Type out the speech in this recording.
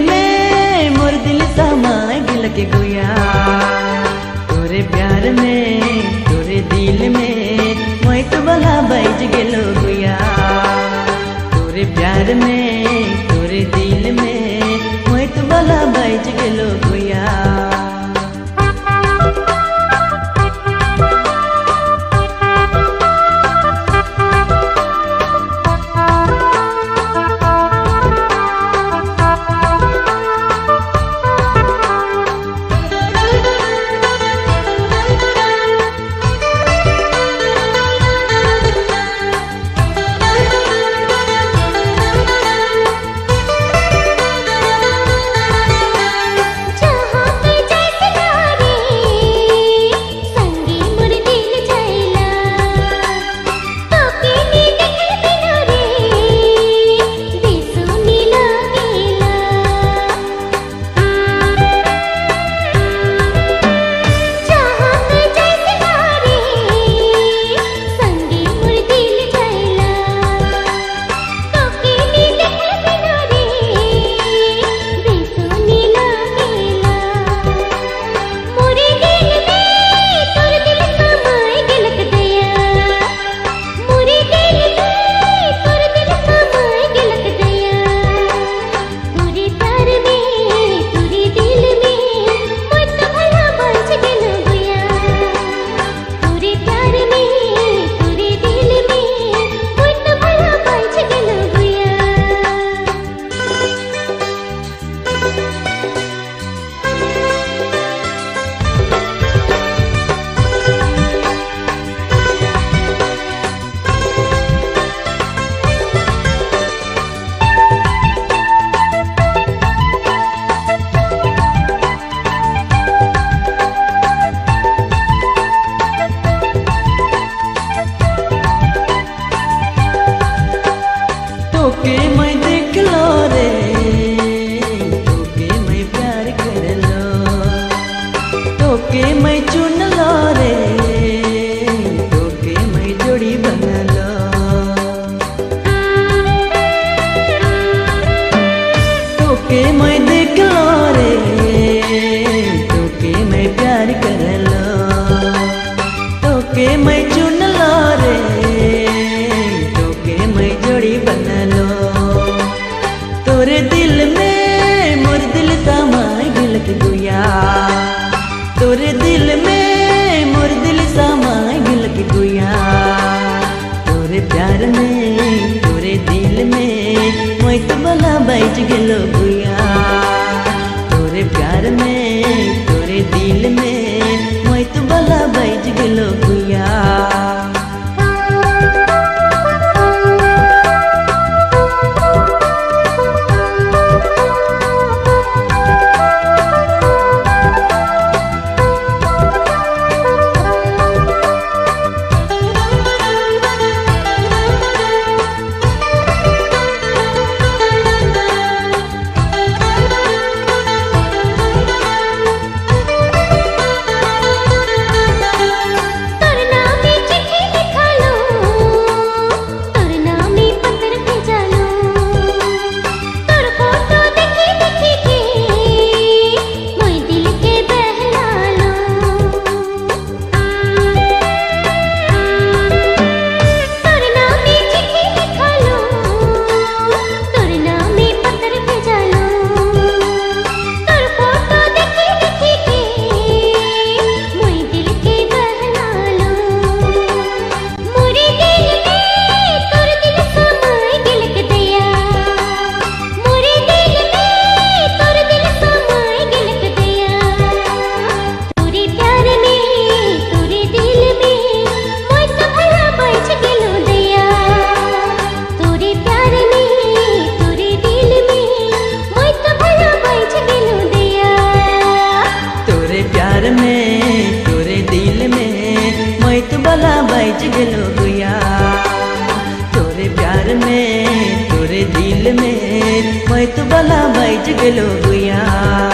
में मोर दिल समा गिल के गुया। तोरे प्यार में तोरे दिल में मैं तो भला बैठ गेलो गुया। तोरे प्यार में तोरे दिल में मैं तो भला बैठ गेलो गुया। तोके मैं देख लो रे, तोके मैं प्यार कर लो, तोके मैं चुन लो रे, तोके मैं जोड़ी बना लो। तोके मैं देख लो रे, तोके मैं प्यार कर लो, तोके मैं चुन लो रे, तोके मैं जोड़ी बना लो। तोरे दिल में मोर दिल समा गिल के गुया। तोरे दिल में मोर दिल समा गिल के गुया। तोरे प्यार में तोरे दिल में मैं तो भला बैठ गेलो गुया। तोरे प्यार में तोरे दिल में मैं तो भला बैठ गेलो गुया। तोरे दिल में मैं तो भला बैठ गेलो गुया। तोरे प्यार में तोरे दिल में मैं तो भला बैठ गेलो गुया।